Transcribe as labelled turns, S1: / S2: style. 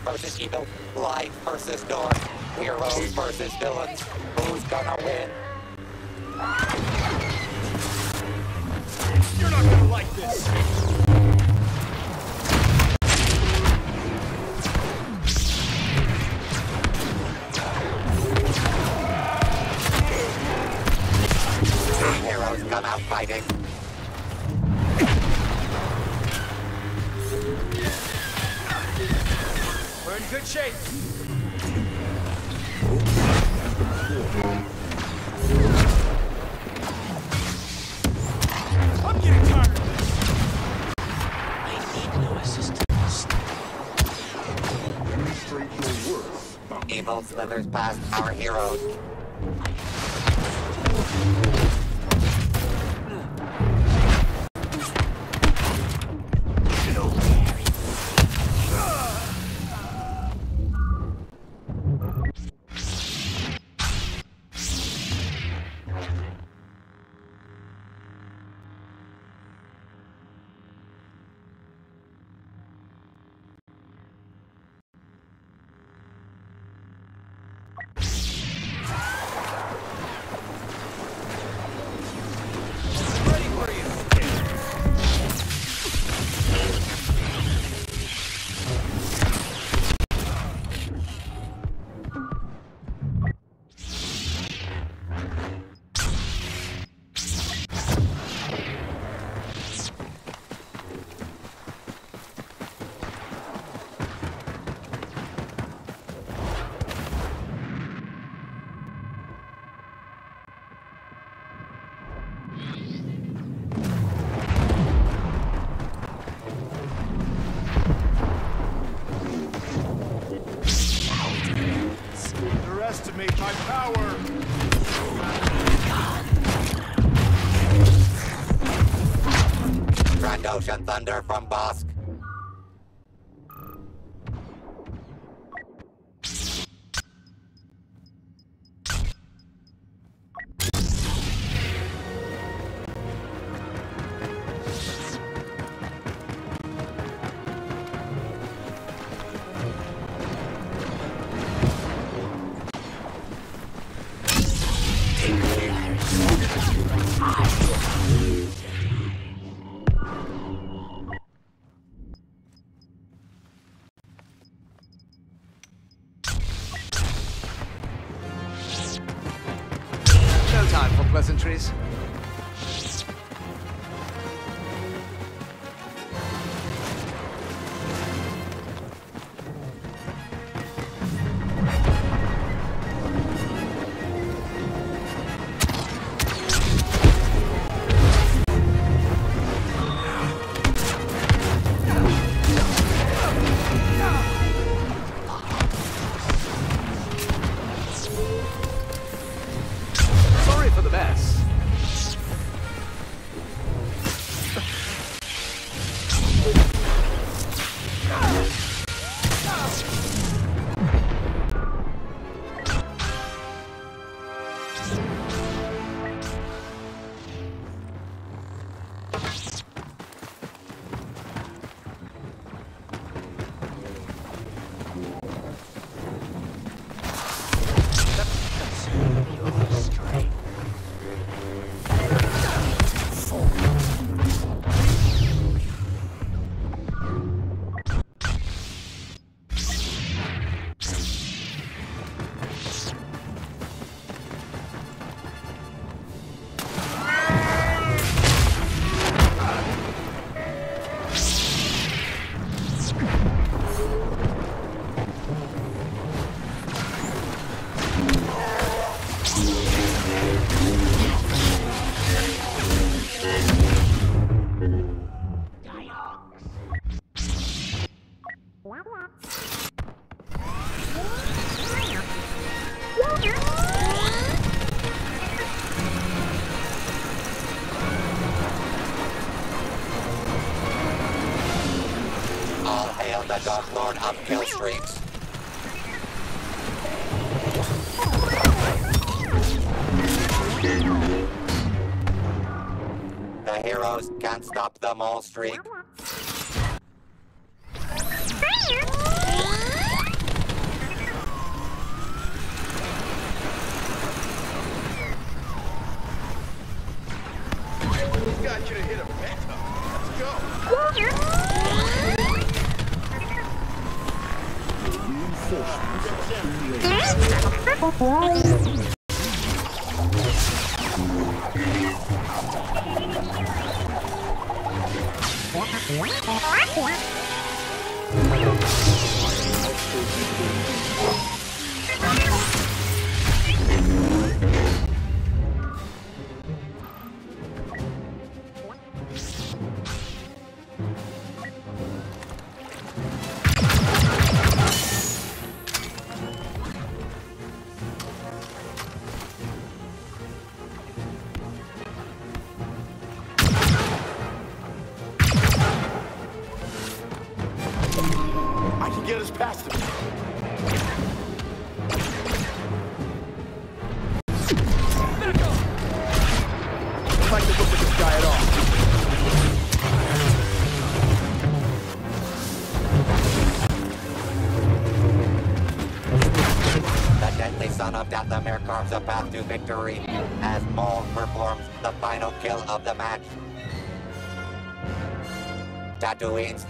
S1: versus evil, light versus dark, heroes versus villains. Who's gonna win?
S2: You're not gonna like this!
S1: Heroes come out fighting.
S2: We're in good shape. I'm getting tired of this.
S3: I need no assistance.
S4: Demonstrate your worth.
S1: Evil slithers past our heroes.
S2: Ready for you. Underestimate my power.
S1: Trandoshan thunder from Bosk.
S2: No time for pleasantries. Sorry for the mess.
S1: All hail the Dark Lord of kill streaks. The heroes can't stop the mole streak.
S2: Got you to hit a meta. Let's go. I can get us past him. I'd like to look at this guy at all.
S1: The deadly son of Dathomir carves a path to victory as Maul performs the final kill of the match. Tatooine's